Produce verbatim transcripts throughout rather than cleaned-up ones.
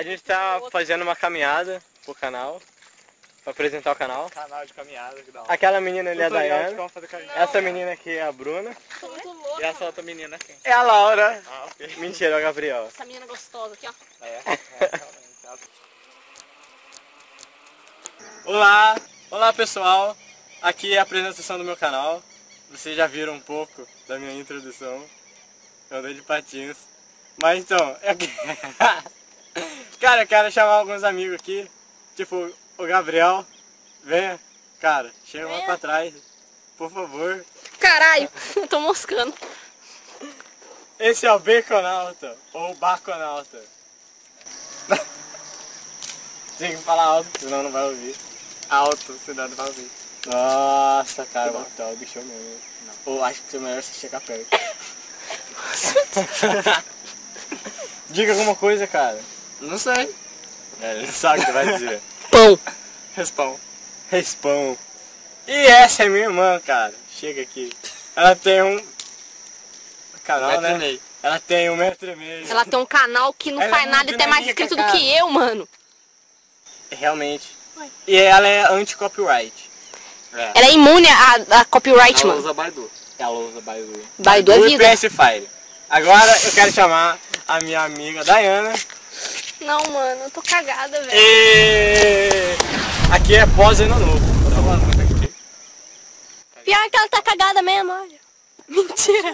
A gente tá fazendo uma caminhada pro canal. Pra apresentar o canal. Canal de caminhada, que da hora. Aquela menina ali é a Dayana. Como fazer caminhada. Essa menina aqui é a Bruna. Tô muito louca. E essa outra menina quem? É a Laura. Ah, ok. Mentira, é o Gabriel. Essa menina gostosa aqui, ó. É, é realmente. Olá! Olá pessoal! Aqui é a apresentação do meu canal. Vocês já viram um pouco da minha introdução. Eu andei de patins. Mas então, eu... cara, eu quero chamar alguns amigos aqui. Tipo, o Gabriel. Venha. Cara, chega mais pra trás. Por favor. Caralho, eu tô moscando. Esse é o Baconauta. Ou Baconauta. Tem que falar alto, senão não vai ouvir. Alto, senão não vai ouvir. Nossa, cara, o tá o bichão mesmo. Ou acho que é melhor você chegar perto. Diga alguma coisa, cara. Não sei. É, ele não sabe o que vai dizer. Pão. Respão. Respão. E essa é minha irmã, cara. Chega aqui. Ela tem um canal, Metro né? e meio. Ela tem um metro e meio. Ela tem um canal que não Ela faz é nada muito e tem mais dinâmica, inscrito do cara. que eu, mano. Realmente. E ela é anti-copyright. É. Ela é imune a, a copyright, Ela mano. usa Baidu. Ela usa Baidu. Baidu é e vida. P S Fire. Agora eu quero chamar a minha amiga Dayana. Não, mano, eu tô cagada, velho. E aqui é pós-ano novo. Eu tô falando muito aqui. Pior que ela tá cagada mesmo, olha. Mentira.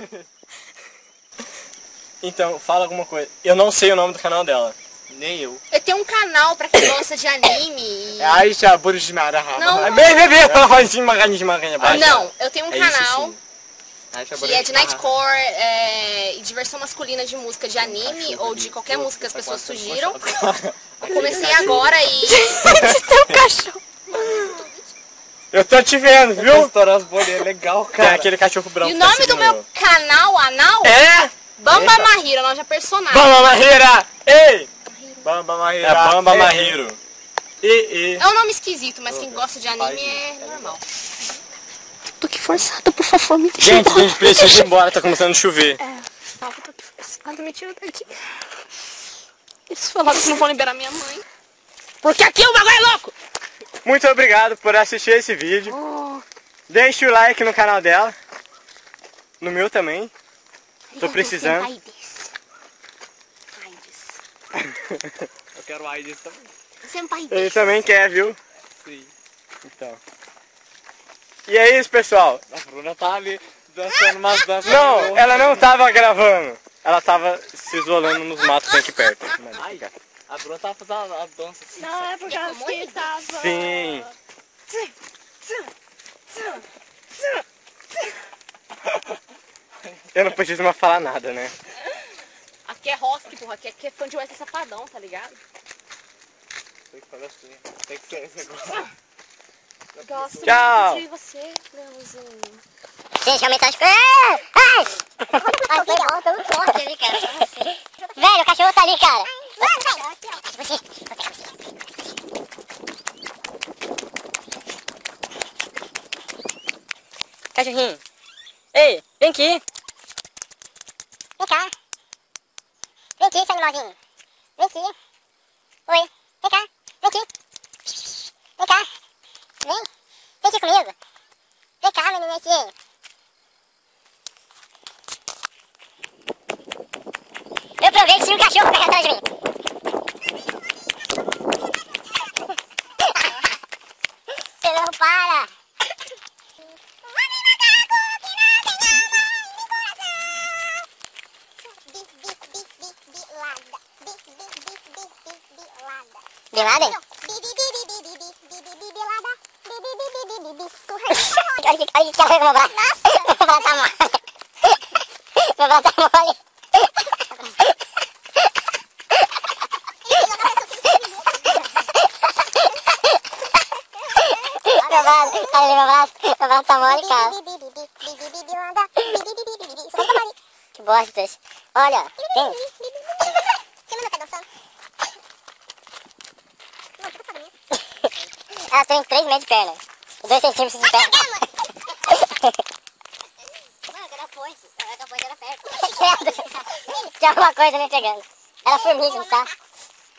Então, fala alguma coisa. Eu não sei o nome do canal dela. Nem eu. Eu tenho um canal pra quem gosta de anime. É aí já burro de mara. Não. É bem, bem, bem. Não, Não, eu tenho um É isso, canal sim. que é de nightcore é, e diversão masculina de música de anime ou de qualquer música que as pessoas sugiram. Eu comecei agora e... Tem um cachorro. Eu tô te vendo, Viu? viu? Estourar as bolinhas, legal, Tem cara. aquele cachorro branco. E o que tá nome do seguindo meu eu. canal anal É? Bamba Eita. Mahiro, nome de personagem. Bamba Mahira! Ei! Bamba Mahiro. É Bamba Mahiro. E, e. É um nome esquisito, mas quem gosta de anime é normal. Tô aqui forçada, por favor, me deixa Gente, a gente precisa ir embora, tá começando a chover. É, eu tô aqui forçada, me tira daqui. Eles falaram que não vão liberar minha mãe. Porque aqui o bagulho é louco! Muito obrigado por assistir esse vídeo. Oh. Deixe o like no canal dela. No meu também. Tô precisando. AIDS. AIDS. Eu quero AIDS também. Senpai Ele AIDS. também quer, viu? Sim. Então. E é isso, pessoal. A Bruna tá ali dançando umas danças. Não, ela não tava gravando. Ela tava se isolando nos matos que tem aqui perto. Ai, a Bruna tava fazendo a dança assim. Não, é porque ela que tava... Sim. Eu não preciso mais falar nada, né? Aqui é Rosk, porra. Aqui, aqui é fã de Wesley Safadão, tá ligado? Tem que fazer assim. Tem que ser esse negócio. Gosto Tchau. muito de você, Leãozinho. Gente, aumentar as coisas. Ai! Ai, foi alto, tão forte ali, cara. Velho, o cachorro tá ali, cara. Você. Cachorrinho. Ei, vem aqui. Vem cá. Vem aqui, seu animalzinho. Vem aqui. Oi. Vem cá. Vem aqui. Vem cá. Vem. Vem aqui comigo. Vem cá, meu nenenzinho. Eu provei que se um cachorro correr atrás de mim. Você não para. Bin Laden? Olha que olha que ela meu braço. Meu braço tá mole. Meu braço tá mole. Meu braço, olha meu braço. Meu braço tá mole, cara. Que bostas. Olha, tem. Ela tem três metros de perna. dois centímetros de perna. Mano, era foice. Era foice, era perto. Tinha alguma coisa me pegando. Era formiga, não tá?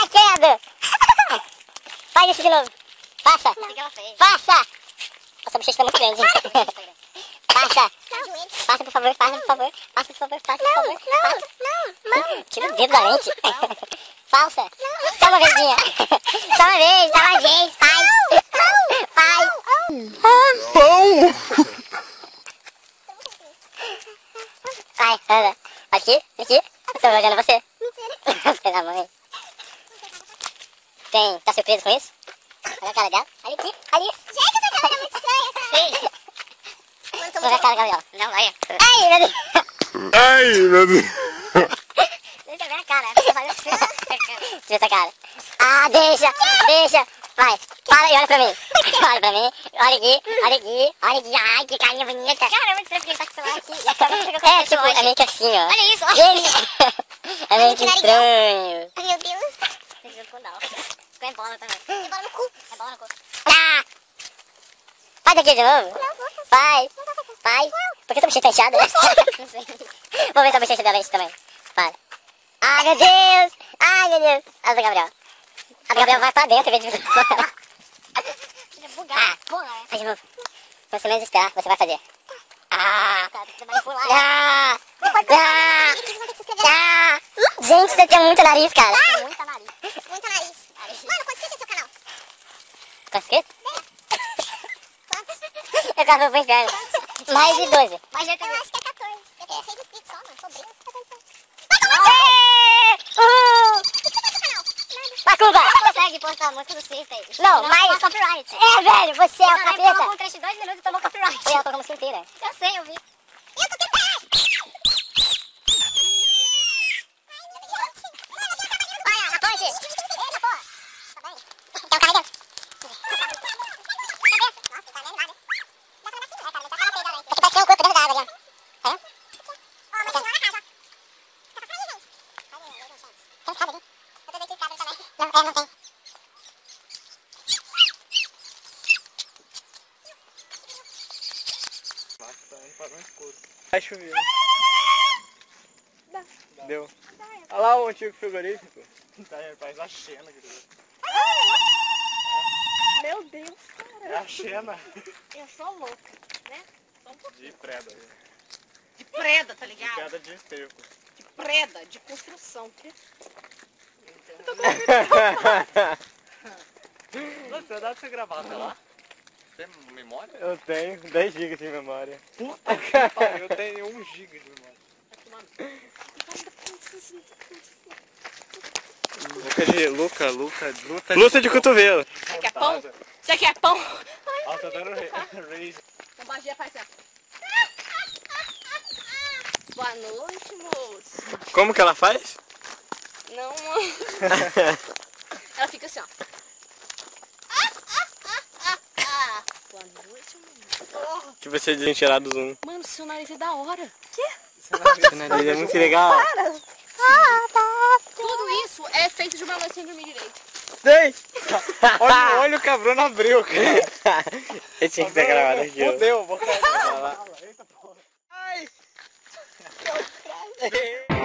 credo! Faz isso de novo. Faça. Faça. Nossa, a bochecha tá muito grande. Faça. Faça, por favor, faça, por favor. Faça, por favor, faça, por favor. Não, não, não. Tira o dedo da lente. Falsa. Só uma vezinha. Só uma vez, só uma vez. Faz. Faz. Pão! Vai, anda. Aqui, aqui. Estou olhando você. Pela mãe. Tem, tá surpreso com isso? Olha a cara dela. Ali, aqui, ali. Gente, essa cara é muito estranha, cara. Sim. Olha a cara, Gabriel. Não, vai. Ai, meu Deus. Ai, meu Deus. Deixa eu ver a cara. Deixa eu ver essa cara. Ah, deixa, deixa. Vai, para e olha pra mim. Olha pra mim. Olha aqui, olha aqui, olha aqui. Ai, que carinha bonita. Cara, é muito estranho porque ele tá com o celular aqui. É, tipo, é meio que assim, ó. Olha isso, olha. É meio que estranho. Ai, meu Deus. Deixa eu com dó. Ficou em bola também. É bola no cu. É bola no cu. Ah! Faz daqui de novo. Não, vou. Faz. Faz. Por que essa bochecha tá inchada? Não sei. Vou ver se a bochecha dela enche também. Para. Ai, meu Deus. Ai, meu Deus. A do Gabriel. A do Gabriel vai pra dentro em vez de fora. Ah, faz de novo. Quando você menos esperar, você vai fazer. Ah! Ah! Ah! Ah! Gente, você tem muito nariz, cara. Muito nariz. Muito nariz. Mano, quanto inscritos é seu canal? Quanto inscritos? Eu quase vou inferno. Mais de doze. Mais de oito. Eu acho que é quatorze. Eu tenho seis inscritos só, mano. Sou bem. O que você faz no canal? Macumba! Você consegue postar a música do Swift aí? Não, não, mas... copyright. É, velho, você é o capeta. Você colocou um trecho de dois minutos e tomou copyright. Eu tô com a música inteira. Eu sei, eu vi. Eu tô tentando. Olha, a ponte. Eita, porra. Tá bem. Tem um carro aí dentro. Nossa, tá vendo nada. Dá pra andar assim, né, cara? Dá pra pegar lá. Aqui parece que tem um corpo dentro da água ali, ó. Tá vendo? Ó, mas tem lá na casa, ó. Tem escada ali. Eu tô dentro de escada também. Não, é, não tem. Vai chover. Deu. Olha lá o antigo frigorífico. Tá, faz a Xena, querido. Meu Deus, cara. É a Xena. Eu sou louca, né? De preda. De preda, tá De ligado? preda de esterco. De preda, de construção. Você dá pra você gravar até lá? Tem memória? Eu tenho dez gigas de memória. Puta que pariu, eu tenho um giga de memória. Luca de... Luca, Luca... Luta de, luta de cotovelo. Você quer pão? Você quer pão? Ó, tá dando raise. Então magia faz assim. Boa noite, moço. Como que ela faz? Não, mano. Ela fica assim, ó. Boa noite, mano. Que você tirar do zoom. Mano, seu nariz é da hora. Seu nariz é muito legal. Tudo isso é feito de uma noite sem dormir direito. Sei! Olha, olha o cabrão abriu, cara. Eu tinha que ter gravado aqui. ó. Fudeu, vou cair. Vai lá. Ai!